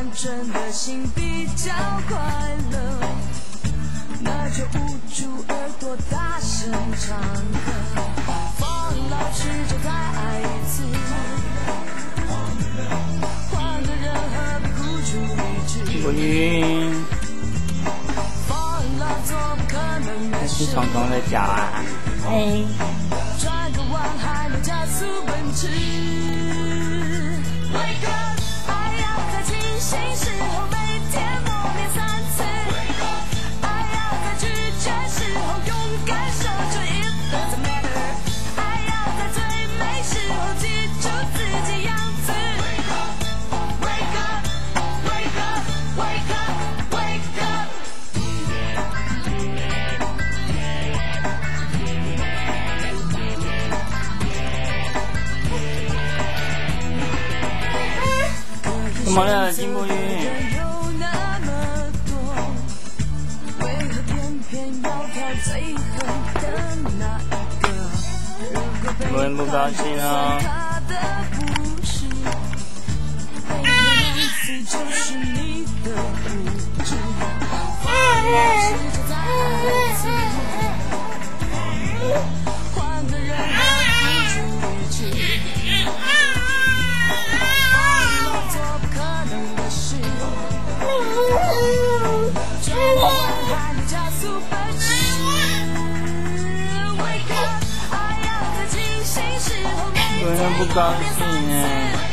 单纯的心比较快乐，那就捂住耳朵大声唱歌，放老去就再爱一次，换个人何必孤注一掷， 我晕， 放了做不可能的事， 是虫虫的脚啊，哎， 转个弯还能加速奔驰。Wake up， 爱要在清醒时候每天磨练3次，爱要在拒绝时候勇敢说出 It doesn't matter， 爱要在最美时候记住自己样子。Wake up， wake up， wake up， wake up。 怎么了，金波云？我很不高兴哦。我很不高兴哎。